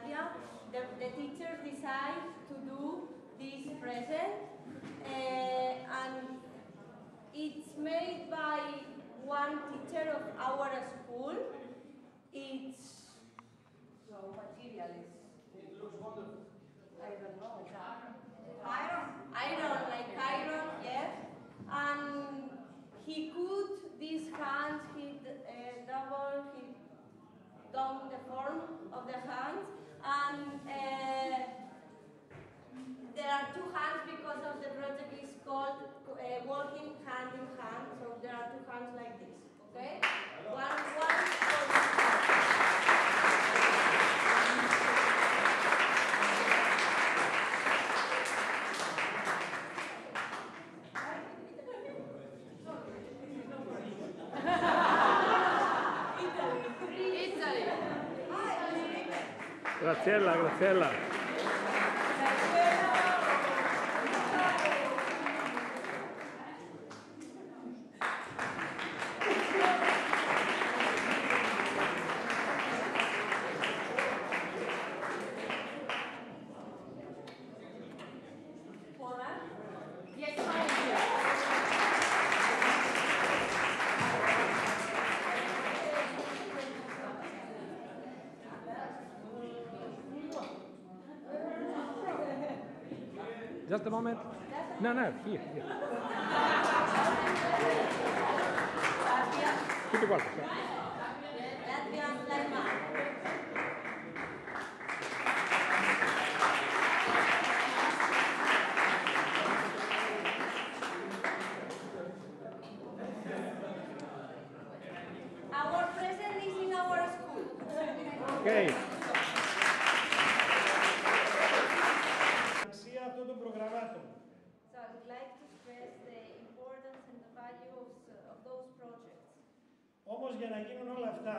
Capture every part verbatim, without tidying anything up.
Latvia, the, the teachers decide to do this present, uh, and it's made by one teacher of our school. It's raw material is. It looks wonderful. I don't know. Iron. Iron, like iron, yes. And he cut these hands, he uh, double, he done the form of the hands, and uh, there are two hands because of the project is called uh, walking hand in hand, so there are two hands like this, okay? One, one, Graziella, Graziella. Just a moment. No, no, here, here. Tutto qua. Latvian Lalma. Our present is in our school. Okay. Αυτών των προγραμμάτων. So I would like to stress the importance and the value of, of those projects. Όμως για να γίνουν όλα αυτά,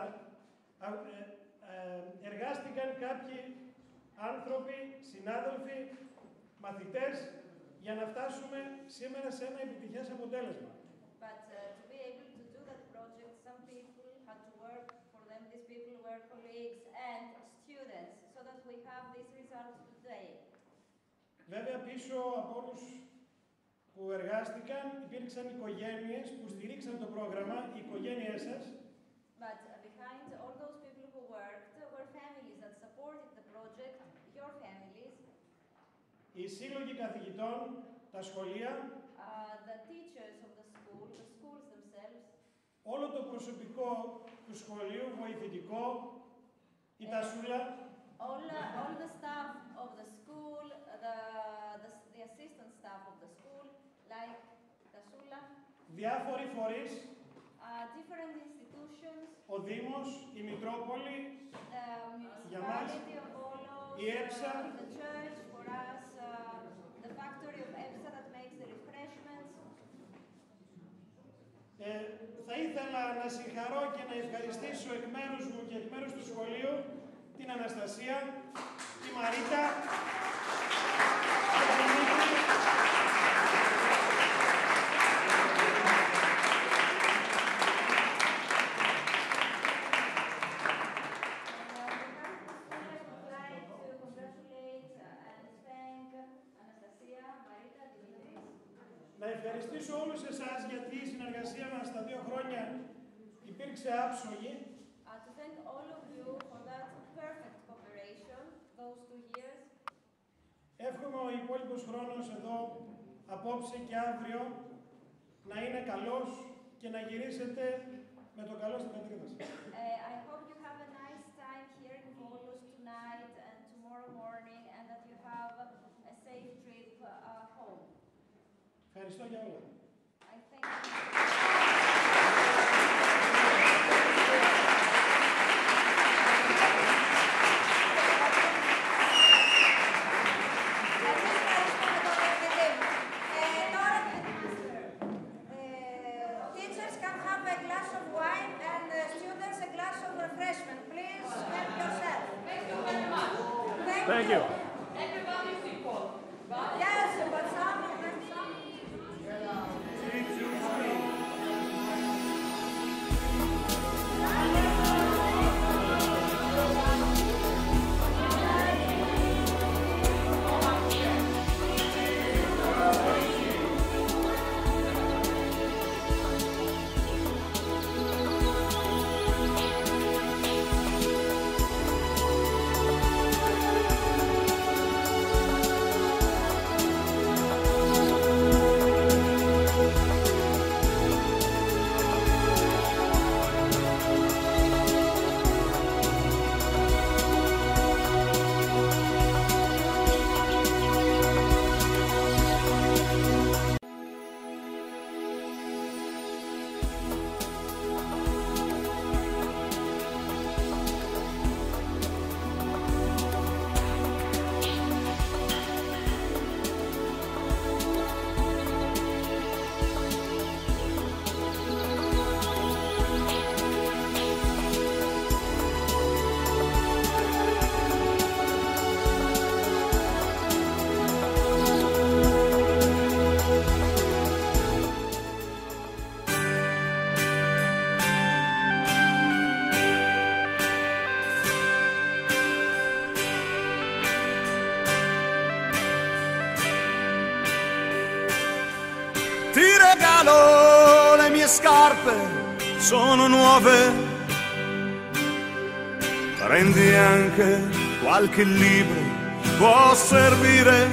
εργάστηκαν κάποιοι άνθρωποι, συνάδελφοι, μαθητές, για να φτάσουμε σήμερα σε ένα επιτυχές αποτέλεσμα. But uh, to be able to do that project, some people had to work for them. These people were colleagues and students, so that we have this result today. Βέβαια, πίσω από όλους που εργάστηκαν, υπήρξαν οικογένειες που στηρίξαν το πρόγραμμα, οι οικογένειές σας. But behind all those people who worked were families that supported the project, your families. Οι σύλλογοι καθηγητών, τα σχολεία, uh, the teachers of the school, the schools themselves. Όλο το προσωπικό του σχολείου, βοηθητικό, η τασούλα. All, uh, all the staff of the school, the, the, the assistant staff of the school, like Tasula. Διάφοροι φορείς. Uh, different institutions. Ο Δήμος, η Μητρόπολη, the municipality of Volos, η ΕΠΣΑ, uh, the church for us, uh, the factory of EPSA that makes the refreshments. Ε, θα ήθελα να συγχαρώ και να ευχαριστήσω εκ μέρους μου και εκ μέρους του σχολείου την Αναστασία, τη Μαρίτα, τον Νίκη. Να ευχαριστήσω όλους εσάς γιατί η συνεργασία μας τα δύο χρόνια υπήρξε άψογη. Uh, to thank all of you for that perfect cooperation, those two years. Εύχομαι ο υπόλοιπος χρόνος εδώ, απόψε και αύριο, να είναι καλός και να γυρίσετε με το καλό στην πατρίδα σας. Uh, I hope you have a nice time here in Volos tonight and tomorrow morning, and that you have a safe trip uh, home. Ευχαριστώ για όλα. I thank you. Thank you. Everybody's equal. Yes, but some of them. Three, two, three. mie scarpe sono nuove, prendi anche qualche libro, può servire.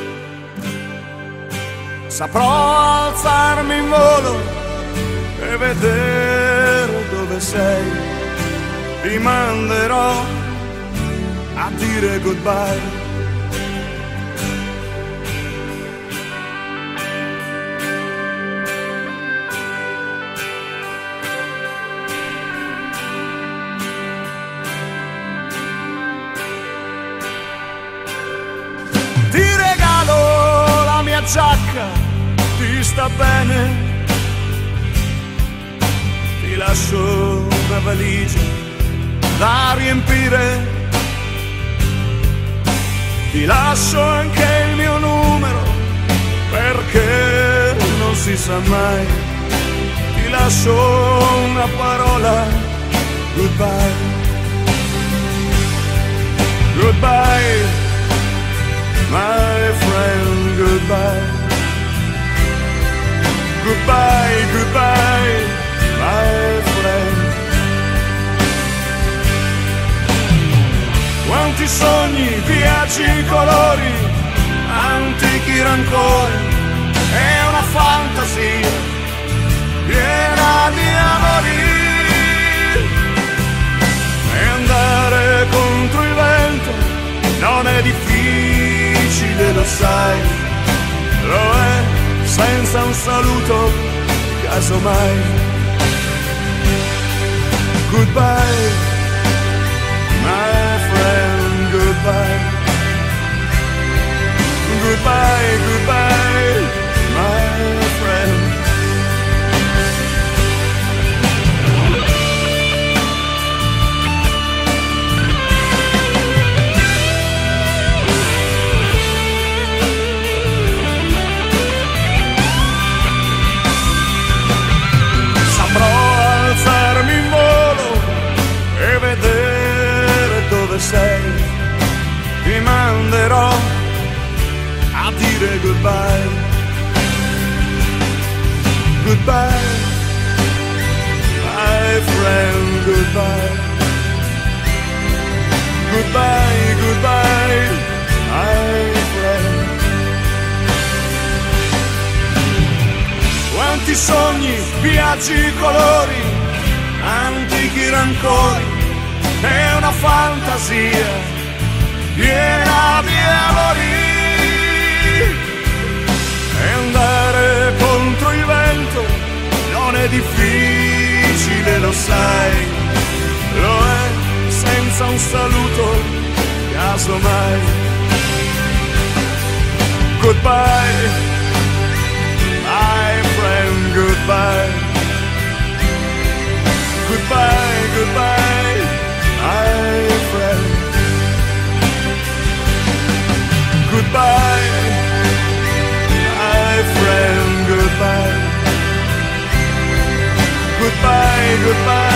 Saprò alzarmi in volo e vedere dove sei, ti manderò a dire goodbye. Giacca, ti sta bene, ti lascio una valigia da riempire, ti lascio anche il mio numero perché non si sa mai, ti lascio una parola, goodbye, goodbye. My friend, goodbye. Goodbye, goodbye, my friend. Quanti sogni, viaggi, colori, antichi rancori, è una fantasia piena di amori. E andare contro il vento non è difficile, lo sai, lo è senza un saluto, casomai. Goodbye, my friend, goodbye. Goodbye, goodbye, my friend. Alzarmi in volo e vedere dove sei, ti manderò a dire goodbye, goodbye, my friend, goodbye, goodbye, goodbye, my friend. Quanti sogni, viaggi, colori, antichi rancori, è una fantasia piena di amori. E andare contro il vento non è difficile, lo sai, lo è senza un saluto, casomai. Goodbye, my friend, goodbye. Goodbye, goodbye, my friend. Goodbye, my friend, goodbye. Goodbye, goodbye.